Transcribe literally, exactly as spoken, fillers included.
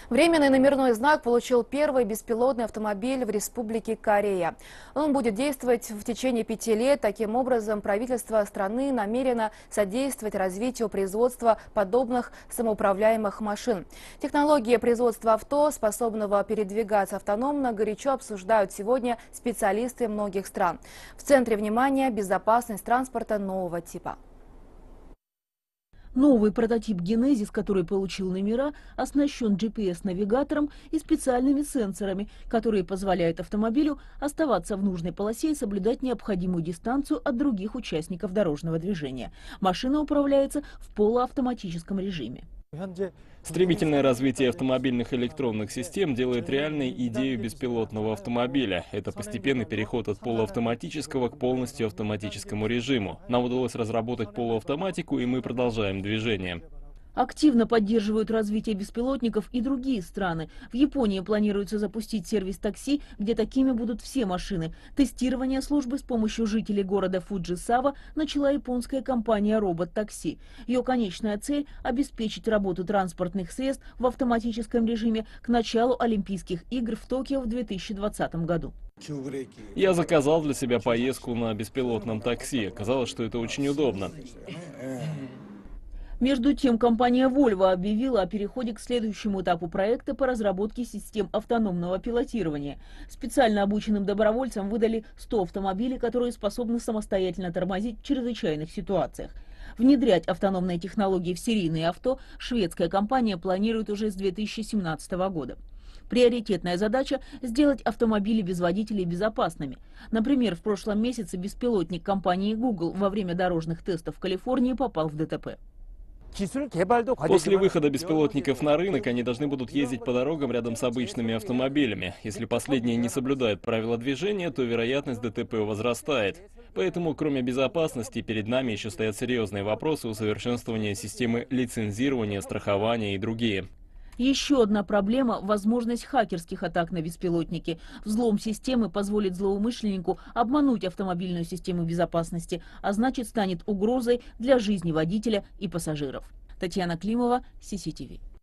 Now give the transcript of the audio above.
Временный номерной знак получил первый беспилотный автомобиль в Республике Корея. Он будет действовать в течение пяти лет. Таким образом, правительство страны намерено содействовать развитию производства подобных самоуправляемых машин. Технологии производства авто, способного передвигаться автономно, горячо обсуждают сегодня специалисты многих стран. В центре внимания безопасность транспорта нового типа. Новый прототип «Генезис», который получил номера, оснащен джи пи эс-навигатором и специальными сенсорами, которые позволяют автомобилю оставаться в нужной полосе и соблюдать необходимую дистанцию от других участников дорожного движения. Машина управляется в полуавтоматическом режиме. Стремительное развитие автомобильных электронных систем делает реальной идею беспилотного автомобиля. Это постепенный переход от полуавтоматического к полностью автоматическому режиму. Нам удалось разработать полуавтоматику, и мы продолжаем движение. Активно поддерживают развитие беспилотников и другие страны. В Японии планируется запустить сервис такси, где такими будут все машины. Тестирование службы с помощью жителей города Фуджисава начала японская компания «Робот-такси». Ее конечная цель – обеспечить работу транспортных средств в автоматическом режиме к началу Олимпийских игр в Токио в две тысячи двадцатом году. Я заказал для себя поездку на беспилотном такси. Оказалось, что это очень удобно. Между тем, компания Volvo объявила о переходе к следующему этапу проекта по разработке систем автономного пилотирования. Специально обученным добровольцам выдали сто автомобилей, которые способны самостоятельно тормозить в чрезвычайных ситуациях. Внедрять автономные технологии в серийные авто шведская компания планирует уже с две тысячи семнадцатого года. Приоритетная задача – сделать автомобили без водителей безопасными. Например, в прошлом месяце беспилотник компании Google во время дорожных тестов в Калифорнии попал в дэ тэ пэ. После выхода беспилотников на рынок они должны будут ездить по дорогам рядом с обычными автомобилями. Если последние не соблюдают правила движения, то вероятность дэ тэ пэ возрастает. Поэтому, кроме безопасности, перед нами еще стоят серьезные вопросы усовершенствования системы лицензирования, страхования и другие. Еще одна проблема – возможность хакерских атак на беспилотники. Взлом системы позволит злоумышленнику обмануть автомобильную систему безопасности, а значит станет угрозой для жизни водителя и пассажиров. Татьяна Климова, си си ти ви.